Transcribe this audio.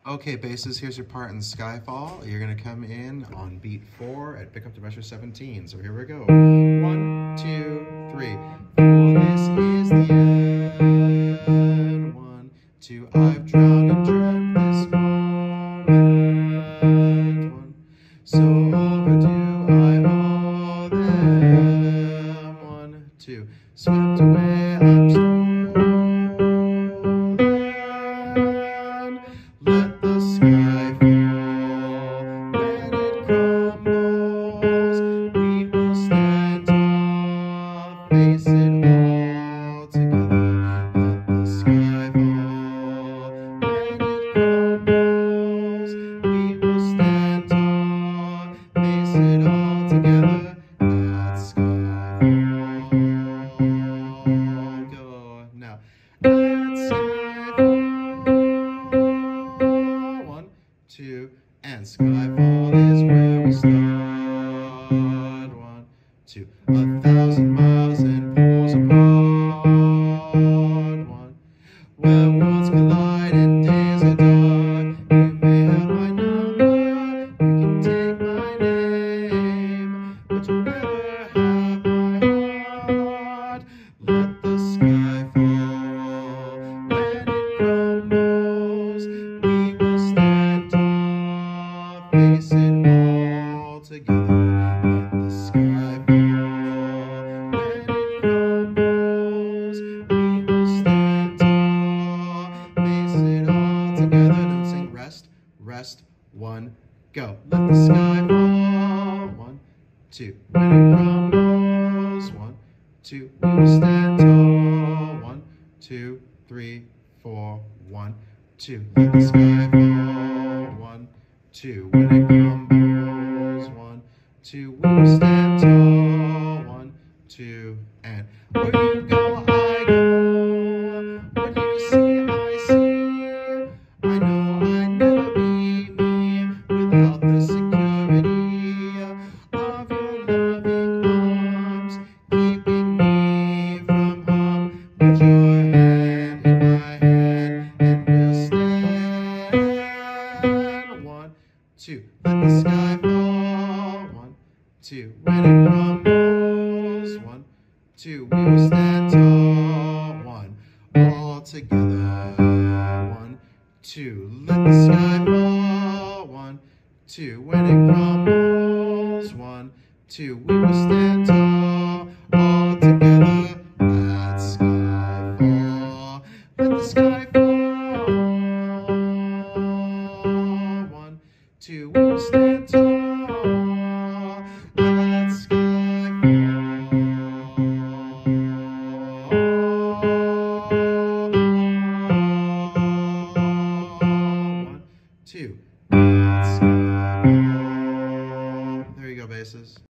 Okay, basses, here's your part in Skyfall. You're gonna come in on beat 4 and pick up the measure 17. So here we go. 1, 2, 3. For this is the end. 1, 2. I've drowned and dreamt this moment. 1. So overdue I owe them. 1, 2. Swept away, I'm stolen. Let the sky fall. When it crumbles, we will stand tall, face it all together. Let the sky fall. When it crumbles, we will stand tall, face it all together. At Skyfall. Go now. At Skyfall. 2, and Skyfall is where we start. 1, 2, 1,000 miles and poles apart. 1, where worlds collide and days are dark. You may have my number, you can take my name, but you'll never have my heart. Let the sky fall. When it crumbles, we will stand tall, face it all together. Let the sky fall. When it crumbles, we will stand tall, face it all together. Don't sing rest, rest. 1, go. Let the sky fall. 1, 2. When it crumbles. 1, 2. We will stand tall. 1, 2, 3, 4. 1, 2. Let the sky fall. 1, 2. When it crumbles. 1, 2. We will stand tall. 1, 2, and where you go, I go. What you see, I see. I know I'd never be me without the security of your loving arms, keeping me from harm. Put your hand in my hand and we'll stand. 1, 2. Let the sky fall. 1, 2. When it crumbles. 1, 2. We will stand tall. 1. All together. 1, 2. Let the sky fall. 1, 2. When it crumbles. 1, 2. We will stand tall. All together. At Skyfall. Let the sky fall. 1, 2. We will stand tall. At Skyfall. 1, 2. At Skyfall. There you go, basses.